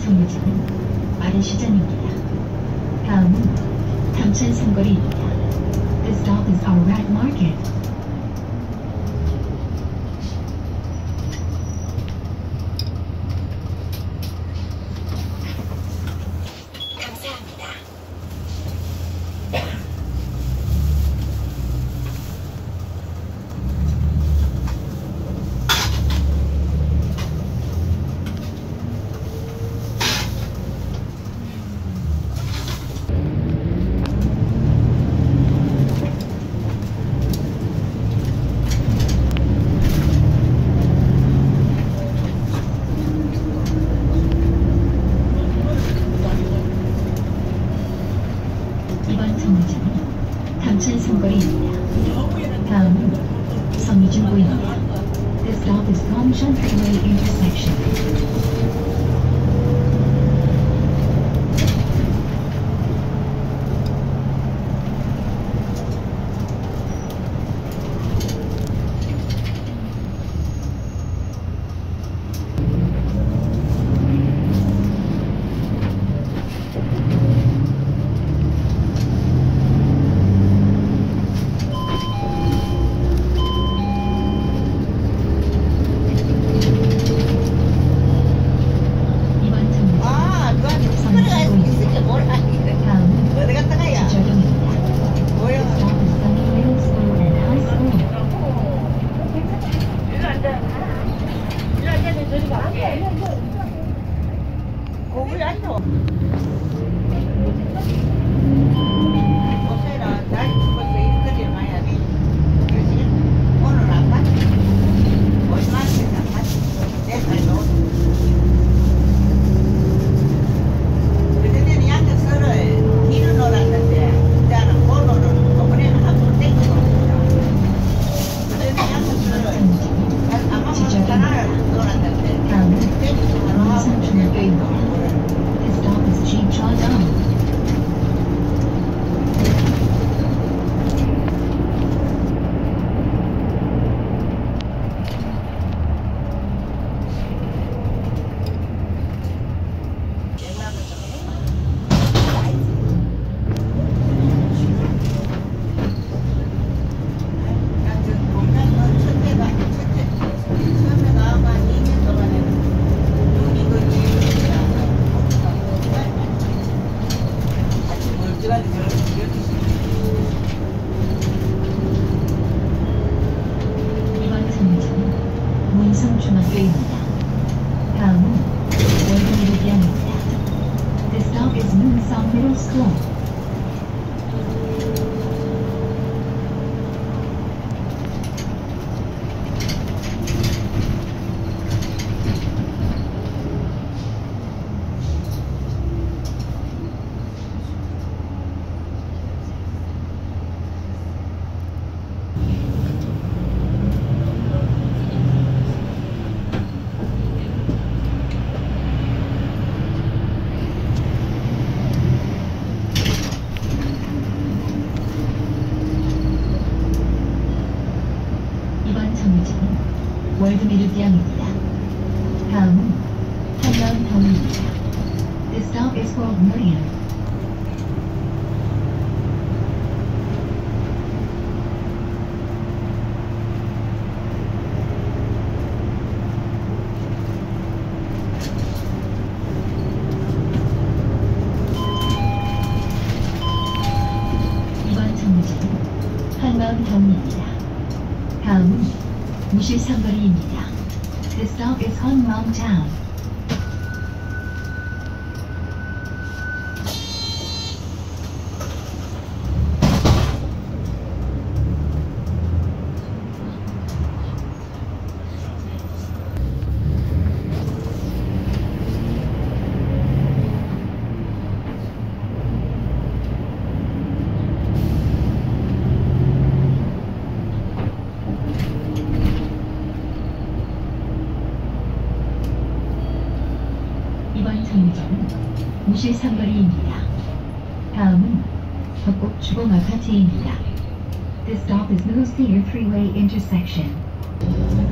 정류장은 마르시장입니다. 다음은 담천 삼거리입니다. This stop is our rat market. 감사합니다. 이번 정류장은 담천 삼거리입니다. 다음은 성미중고입니다. This stop is Gongshun Freeway intersection. 이번 정류장은 성미중고입니다. 다음은 어디 갔다가 야? 지절동입니다. 뭐야? This stop is Sunny Middle School and High School. 거기 앉아. 어제라 날 죽어서 일거리 많이 하니. 그지? 오늘 안 봤지? 얼마나 안 봤지? 내살 넣어. 그전에는 양자 서로 길을 놀았는데 이제는 번호를 이번에는 한번 땡기고 있다. 그전에는 양자 서로 아마 전화를 놀았는데 다음은 땡기고 하고 문성중학교입니다. This stop is Jichwadong. 이번 정류장은 문성중학교입니다. 다음은 월드미르디안입니다. This stop is Moonsong Middle School. 이번 정류장은 월드미르디안입니다. 다음은 한라운타운입니다. This stop is World Meridian. 이번 정류장은 한라운타운입니다. 다음은 무실상거리입니다. This stop is Honmong Town. 이번 정류장은 무실상거리입니다. 다음은 벚꽃 주공 아파트입니다. This stop is New Cedar Freeway intersection.